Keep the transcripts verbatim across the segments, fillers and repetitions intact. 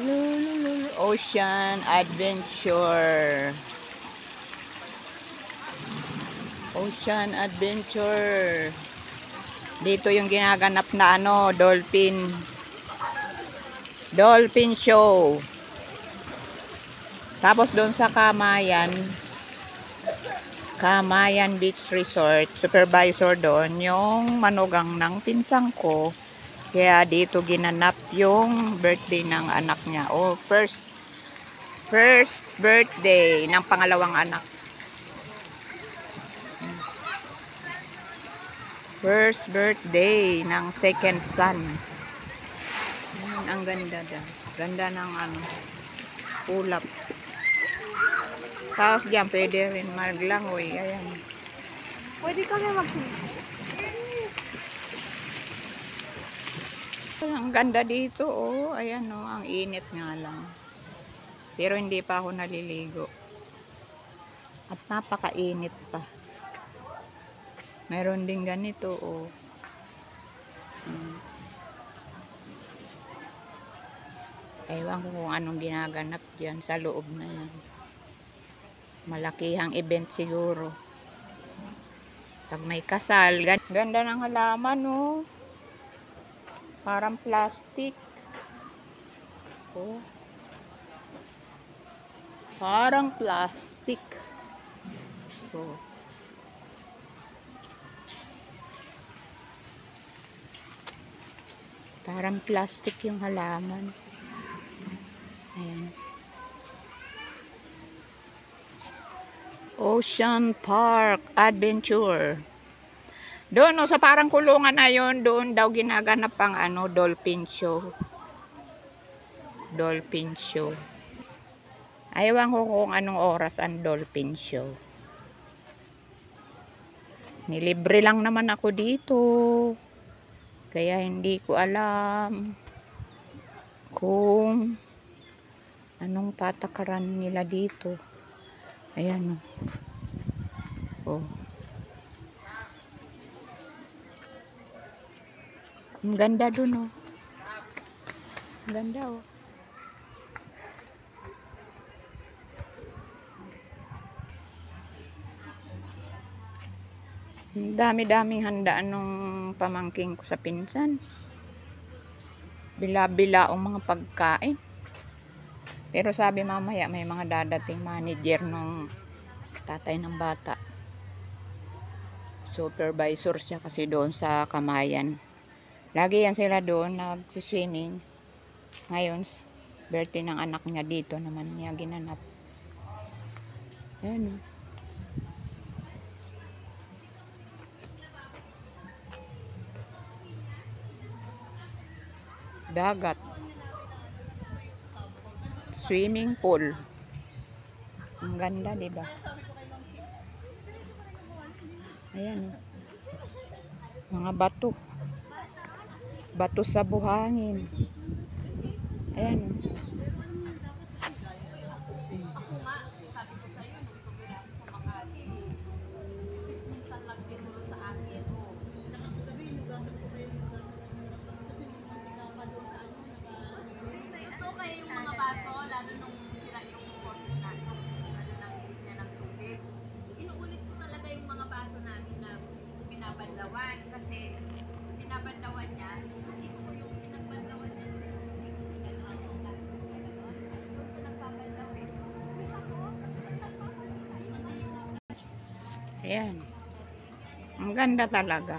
Lulululu. Ocean Adventure. Ocean Adventure. Dito yung ginaganap na ano, dolphin. Dolphin show. Tapos doon sa Camayan, Camayan Beach Resort, supervisor doon yung manugang ng pinsang ko. Kaya dito ginanap yung birthday ng anak niya. O, first first birthday ng pangalawang anak. First birthday ng second son. Ayan, ang ganda da. Ganda ng ano, ulap. Tapos dyan, pwede rin maglangoy. Ayan. Pwede kami mag-swimming. Ang ganda dito, oh. Ayan, oh. Ang init nga lang. Pero hindi pa ako naliligo. At napakainit pa. Meron din ganito, oh. Hmm. Ewan ko kung anong ginaganap dyan sa loob na yan. Malakihang event siguro. Pag may kasal, ganda ng halaman, oh. Parang plastic. Oh. Parang plastic. Oh. Parang plastic yung halaman. Ayan. Ocean Park Adventure. Doon, no, sa parang kulungan na yun, doon daw ginaganap ang ano, dolphin show. Dolphin show. Ayawan ko kung anong oras ang dolphin show. Nilibre lang naman ako dito. Kaya hindi ko alam kung anong patakaran nila dito. Ayan, oh. Oh. Ang ganda dun, oh. Ang ganda, oh. Dami-daming handaan nung pamangking ko sa pinsan. Bila-bila ang mga pagkain. Pero sabi mamaya may mga dadating manager nung tatay ng bata. Supervisor siya kasi doon sa Camayan. Lagi yan sila doon nag-swimming. Ngayon, birthday ng anak niya dito naman niya ginanap. Ayan. Dagat. Swimming pool. Ang ganda, di ba? Ayan. Mga bato. Bato sa buhangin. Ayan. Kasi pinabandawan niya, hindi ko yung pinagbandawan niya sa Ayan. Ang ganda talaga.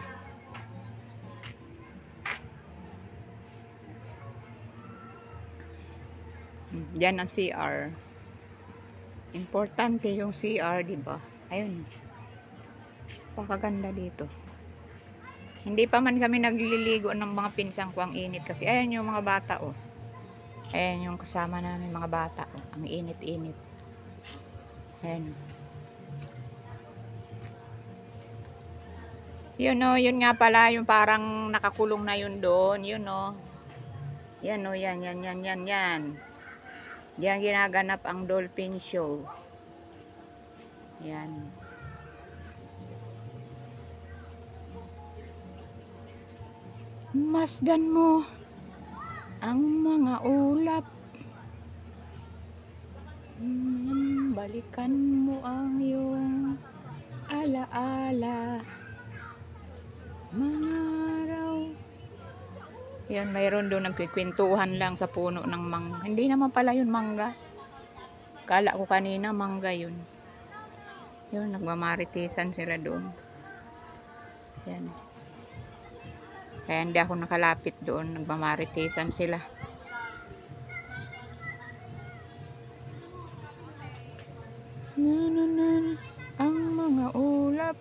Diyan ang C R. Importante yung C R, di ba? Ayun. Pakaganda dito. Hindi pa man kami nagliligo ng mga pinsang ko, ang init kasi. Ayan yung mga bata, oh. Ayan yung kasama namin mga bata, oh. Ang init-init. Ayan. Yun, oh. Yun nga pala, yung parang nakakulong na yun doon. Yun, oh. Yan, oh. Yan, yan, yan, yan, yan. Diyan ginaganap ang dolphin show. Yan. Masdan mo ang mga ulap. balikan mo ang iyong alaala. Mga araw. Yan, mayroon doon nagkikwentuhan lang sa puno ng mangga. Hindi naman pala yun mangga. Kala ko kanina mangga yun. Yun, nagmamaritisan sila doon. Yan. Kaya hindi ako nakalapit doon. Nagmamaritisan sila. Na, na, na, na. Ang mga ulap.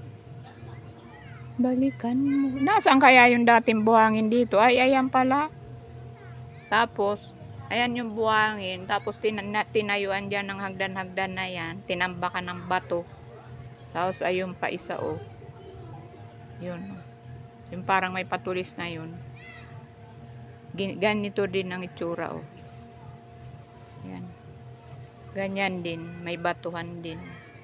Balikan mo. Nasaan kaya yung dating buhangin dito? Ay, ayan pala. Tapos, ayan yung buhangin. Tapos, tina tinayuan dyan ng hagdan-hagdan na yan. Tinambakan ng bato. Tapos, ayun pa isa, oh. Yun. Yung parang may patulis na yun. Ganito din ang itsura, oh. Yan. Ganyan din. May batuhan din.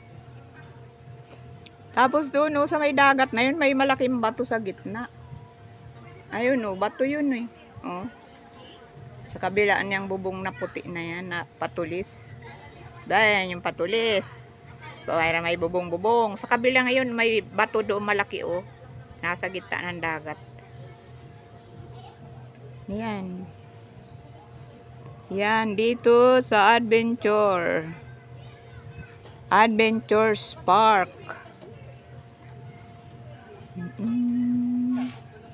Tapos doon, oh, sa may dagat na yun, may malaking bato sa gitna. Ayun, oh, bato yun, eh. Oh. Sa kabilaan niyang bubong na puti na yan, na patulis. Dahil yung patulis. So, may bubong-bubong. Sa kabila ngayon, may bato doon malaki, oh. Nasa gitna ng dagat. Yan. Yan, dito sa Adventure. Adventure Park. Mm-mm.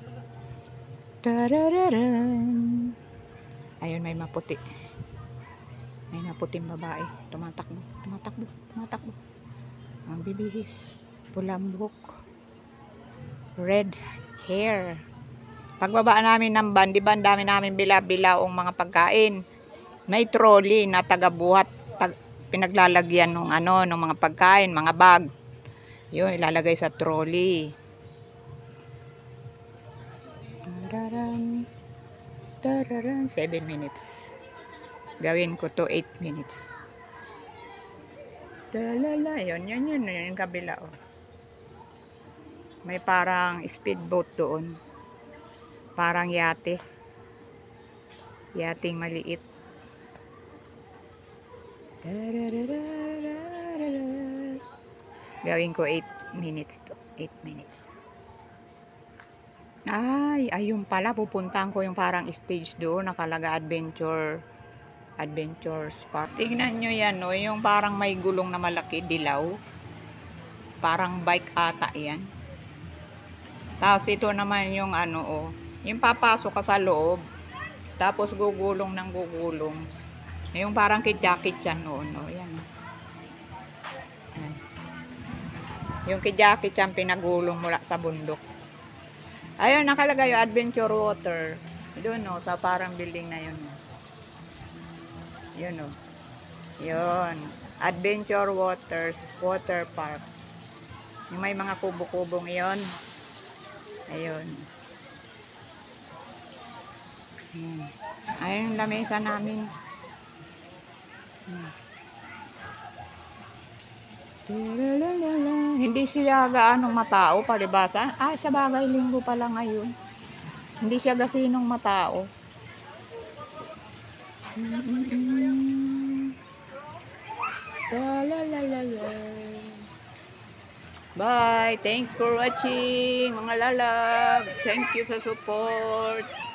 Tarararan. Ayun, may maputi. May maputing babae. Tumatakbo, tumatakbo, tumatakbo. Ang bibihis. Pulambok. Red hair. Pagbaba namin ng van, di ba ang dami namin bila-bilaong mga pagkain. May trolley na tagabuhat, tag, pinaglalagyan ng ano, ng mga pagkain, mga bag. Yun, ilalagay sa trolley. Tararan, tararan, seven minutes. Gawin ko to eight minutes. Talala, yun, yun, yun, yun, yung kabila, oh. May parang speedboat doon. Parang yate. Yating maliit. Gawin ko eight minutes to. eight minutes. Ay, ayun pala. Pupuntahan ko yung parang stage doon. Nakalaga Adventure. Adventure Park. Tingnan nyo yan, no? Yung parang may gulong na malaki, dilaw. Parang bike ata yan. Tapos ito naman yung ano, oh. Yung papasok ka sa loob. Tapos gugulong ng gugulong. Yung parang kay Jackie Chan noon, no? Yan. Yan. Yung kay Jackie Chan pinagulong mula sa bundok. Ayun, nakalagay yung Adventure Water. Doon, no? Sa parang building na yun. No? Yun, no? Yun. Adventure Water, Water Park. Yung may mga kubo-kubong yun. Ayun. Hmm. Ayun yung lamesa namin. Hmm. Hindi siya gaanong matao, palibasa. Ah, sa bagay, linggo pa lang ngayon. Hindi siya gasinong matao. Mm-mm. Bye. Thanks for watching, mga lalag. Thank you sa support.